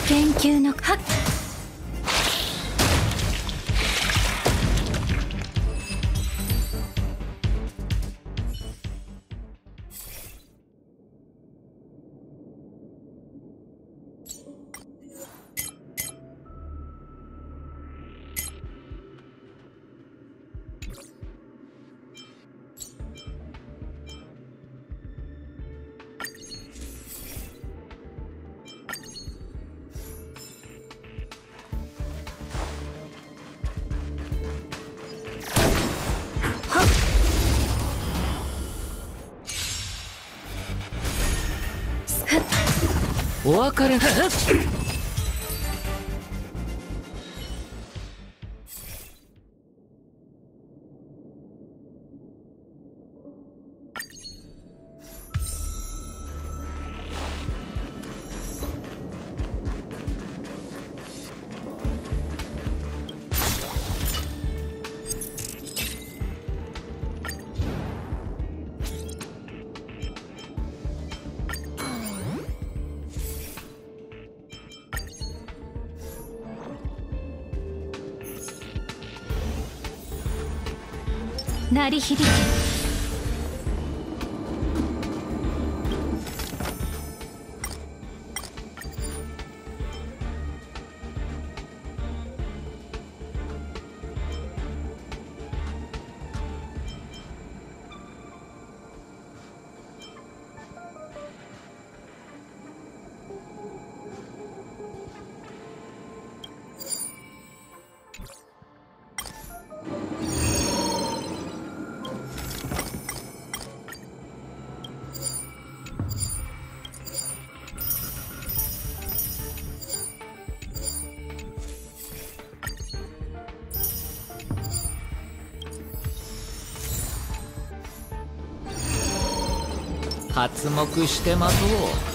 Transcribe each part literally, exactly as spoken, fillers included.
研究のはっお別れ。 鳴り響け。 発目して待とう。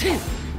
せ。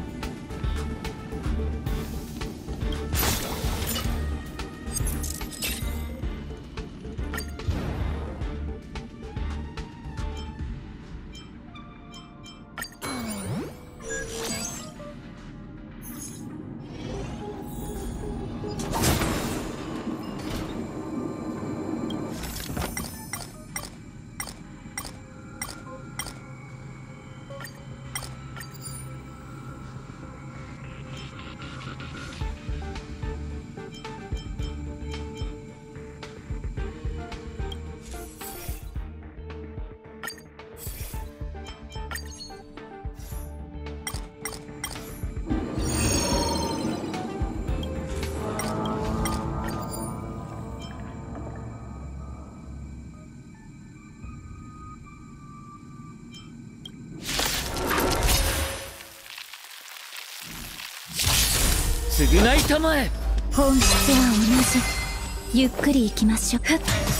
償いたまえ。 本質は同じ。ゆっくり行きましょう。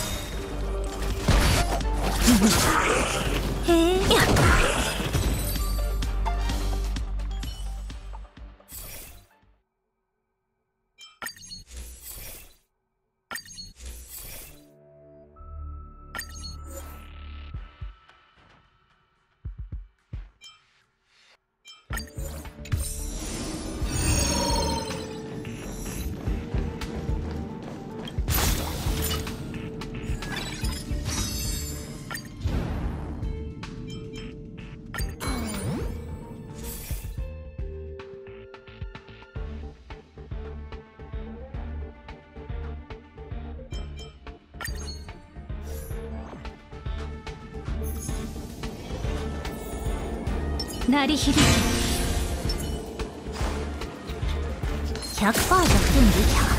へえ。やっ鳴り響き ひゃくパーセント 逆転できた。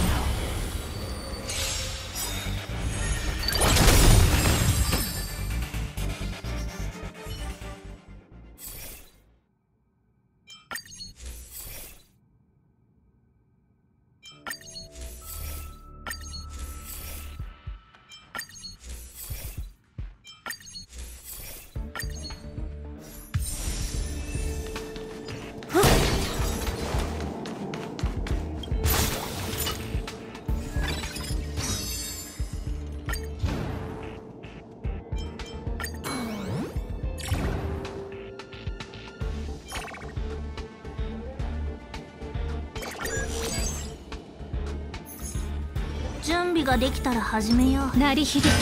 準備ができたら始めよう。鳴り響き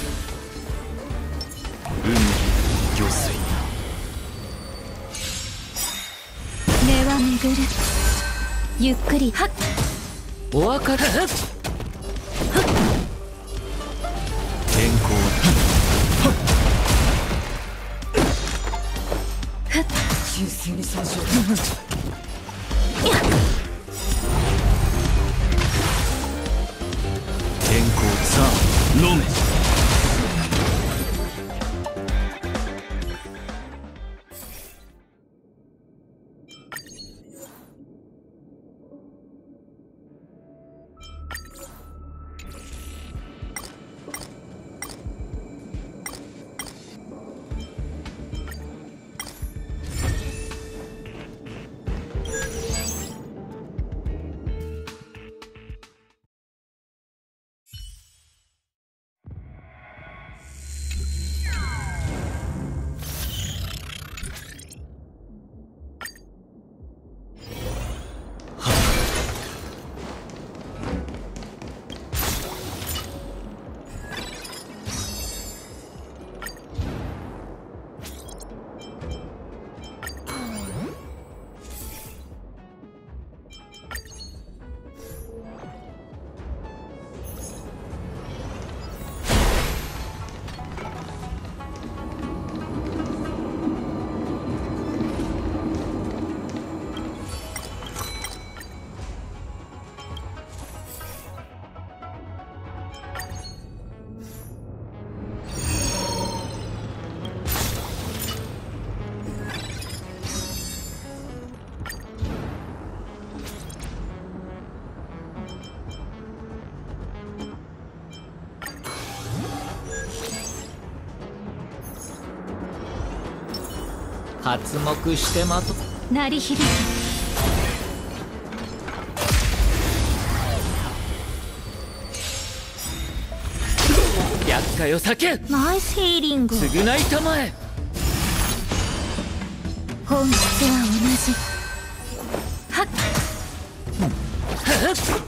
海魚水根は巡る。ゆっくりはっお別れ。 天候純粋に参照。 やっ天候さあ飲め。 発目して待とう。 鳴り響け厄介を避けけナイスヒーリング。 償いたまえ。 本質は同じ。はっはっ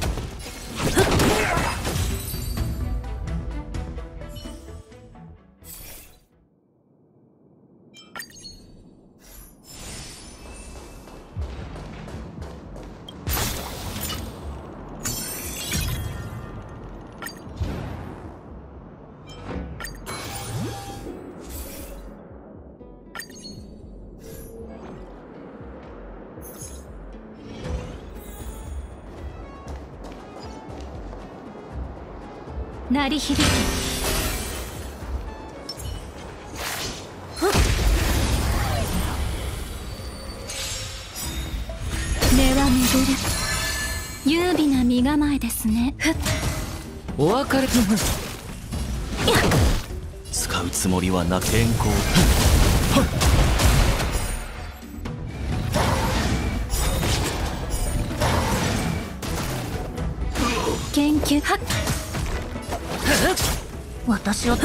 鳴り響け。根は巡る。優美な身構えですね。 お別れ。 使うつもりはなく天候。 研究はっ私を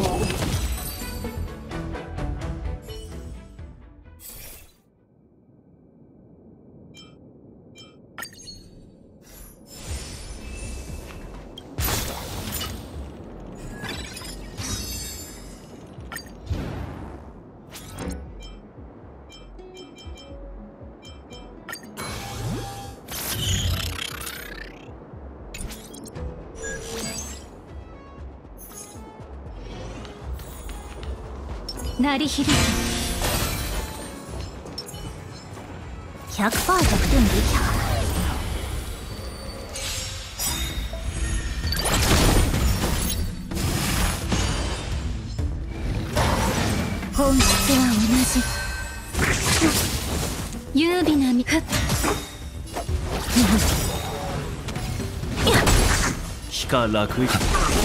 鳴り響け。ひゃくパーセント 逆転できた。本質は同じ。優美な身。 非か楽意。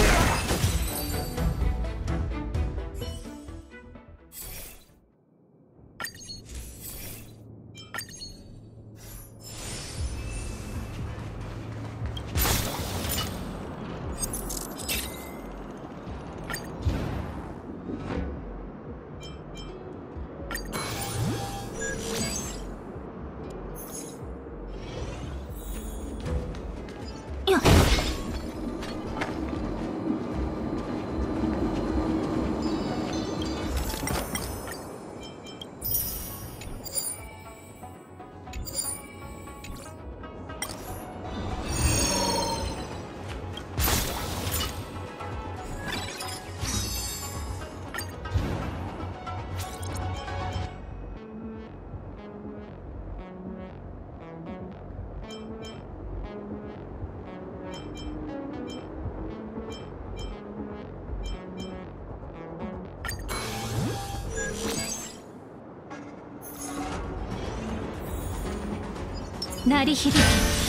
鳴り響け。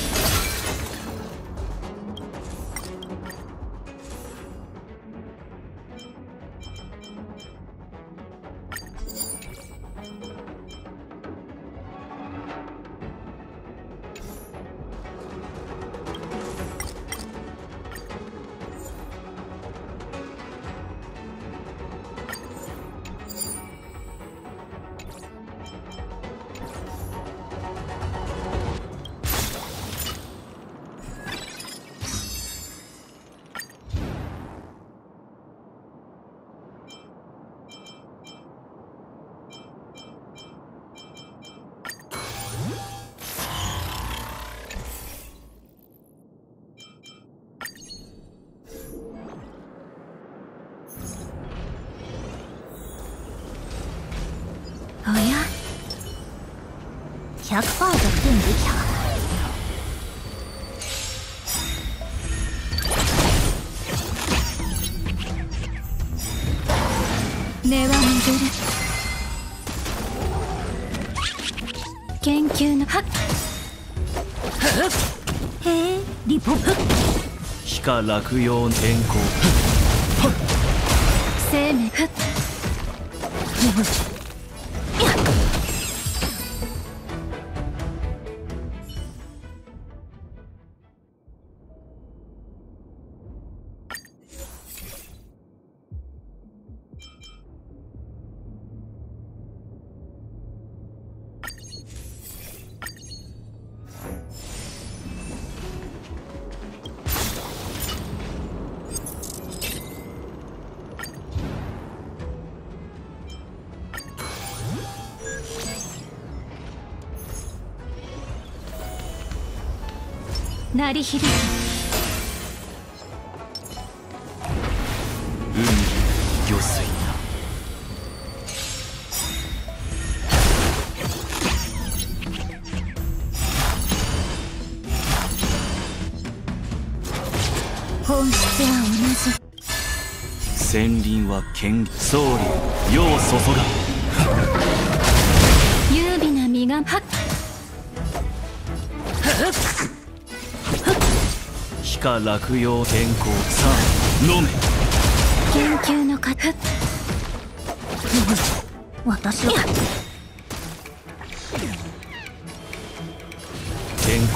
おや ひゃくパーセント 逆転できた。根は巡る。研究のはっへえリポ非か落葉天候。 生命ふっ鳴り響け。 海魚水な。 本質は同じ。 戦輪は剣総理世を注が。 優美な実がはっ非か落葉天候さあ飲め。 研究のかふ私は天候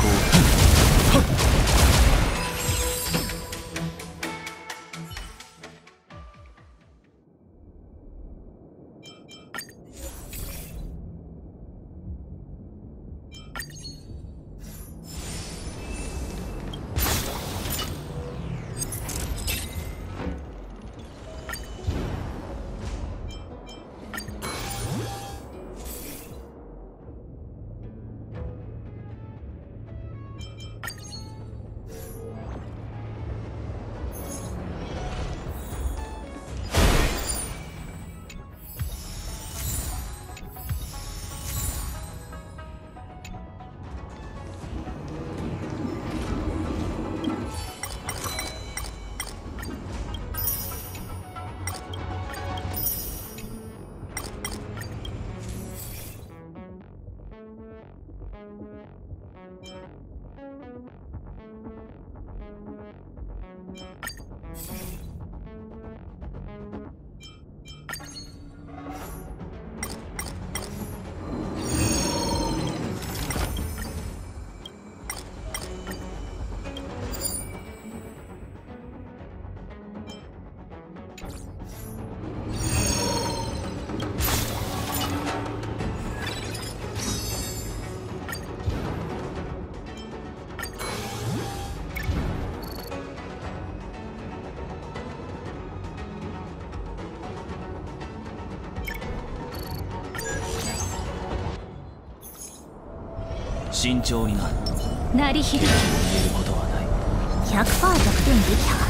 慎重にな。 鳴り響け。 言えることはない。 ひゃくパーセント 弱点撃破。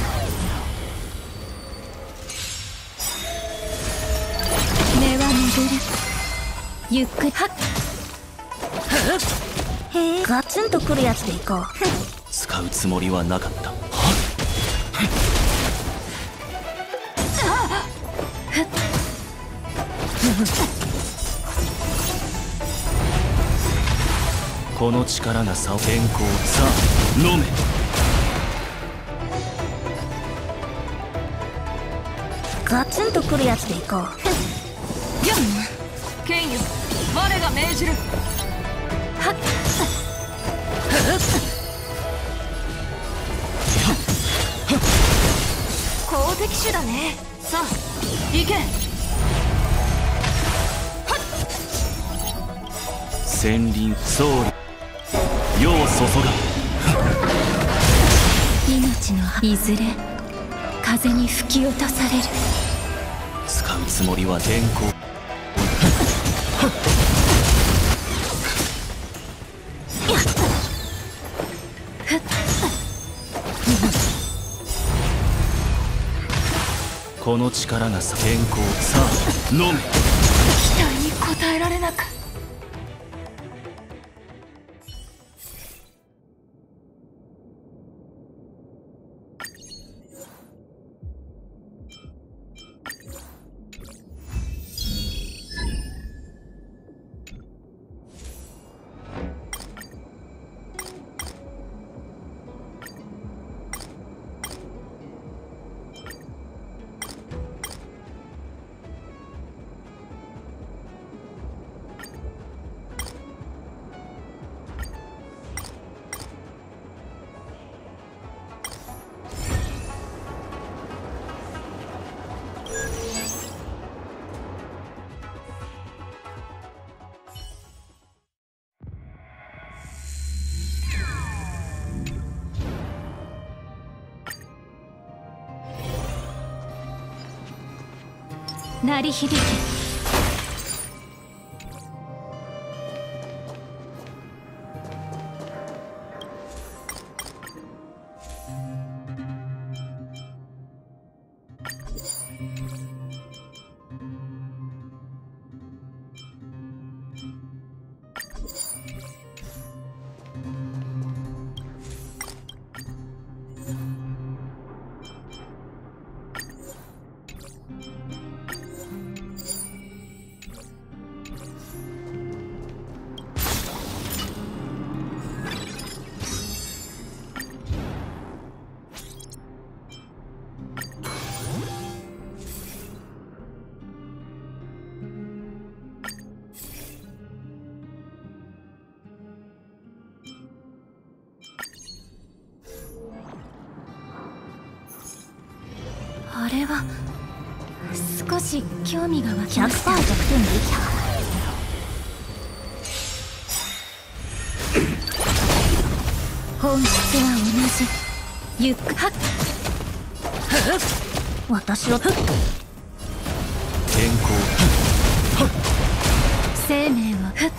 根は巡る。ゆっくりはっへえ、ガツンとくるやつでいこう。 使うつもりはなかった。この力が差を天候さあ飲め。 ガツンとくるやつでいこう。 やっ剣よ、我が命じる。 はっ好敵手だね。さあ行け。 戦輪総理世を注が。 命のいずれ風に吹き落とされる。 使うつもりは天候。この力がさ天候さあ飲め。 期待に応えられなかった。 鳴り響け。 し興味が湧きました。 ひゃくパーセント弱点できた。 本質は同じ。ゆっくはっ私をふっ天候生命をふっ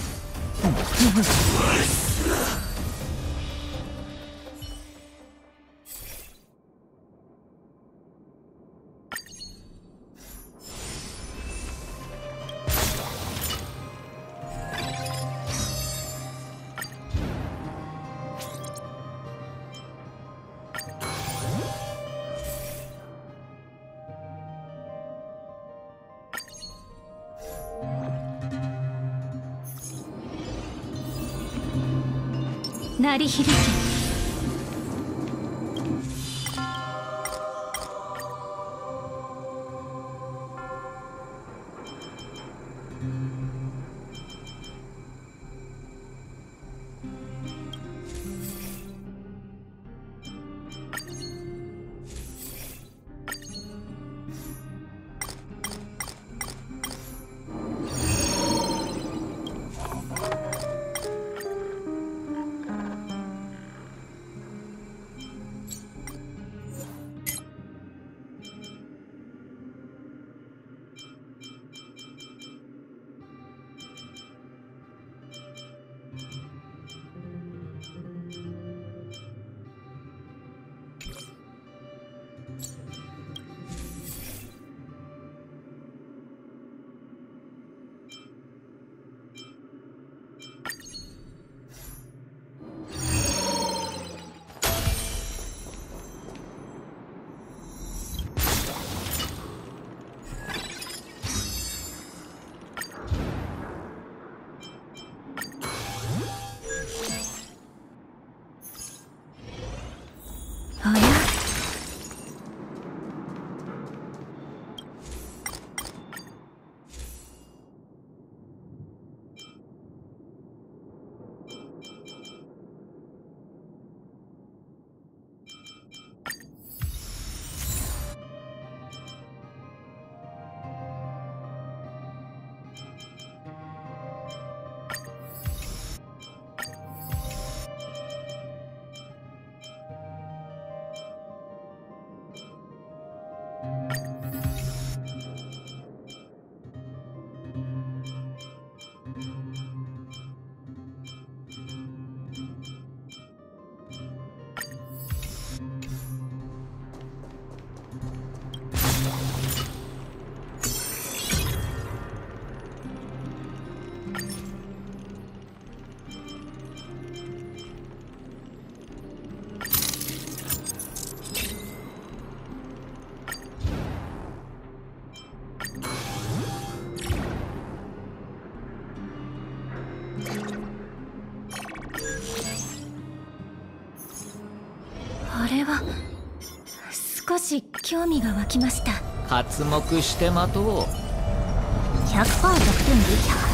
鳴り響け。あら、あれは少し興味が湧きました。 刮目して待とう。 ひゃくパーセント弱点できた。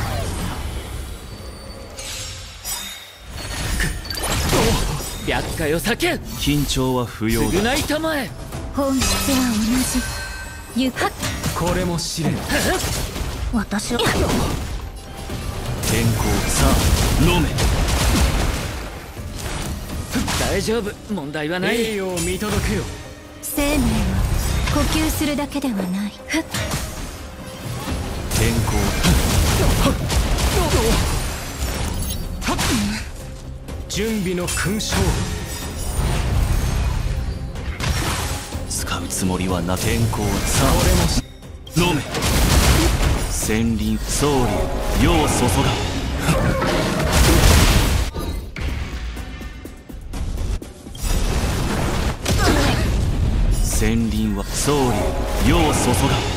白火よ避けん。 緊張は不要だ。 償いたまえ。 本質は同じ。ゆっはっこれも試練。 私を天候さあ飲め。 大丈夫、問題はない。 栄誉を見届けよ。 生命は呼吸するだけではない。ふっ天候準備の勲章。使うつもりはな。天候さあ飲め。千輪総流世を注が。千輪は総流世を注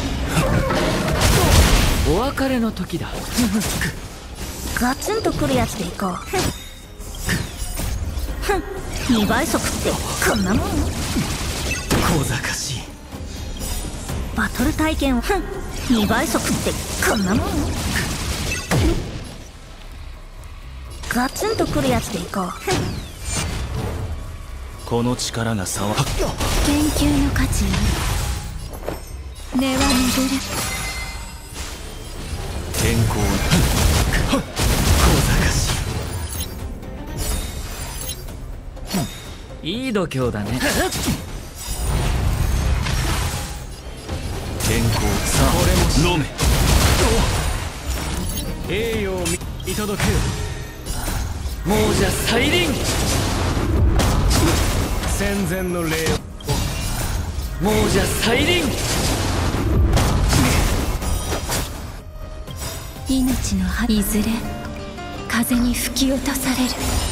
が。 お別れの時だ。 ガツンとくるやつでいこう。ふんふんにばい速ってこんなもん。 小賢しい。 バトル体験をふんにばい速ってこんなもん。ガツンとくるやつでいこう。 この力が差は研究の価値ある。 根は巡る。 天候小賢しいい度胸だね。 天候さあ飲め栄誉を見届けよ。 亡者再臨。 戦前の礼を。 亡者再臨。 命の葉いずれ風に吹き落とされる。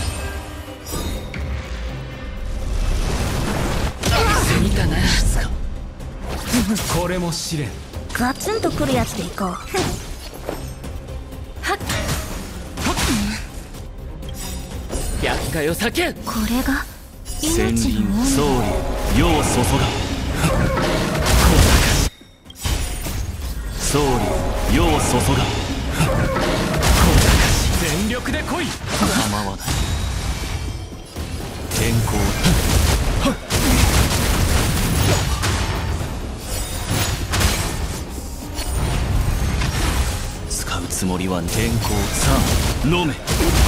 見たな。 これも試練。 ガツンとくるやつでいこう。 はっ百回を避け。 これが千命輪の総温理世を注が総理世を注が全力で来い。 構わない天候使うつもりは天候さあ飲め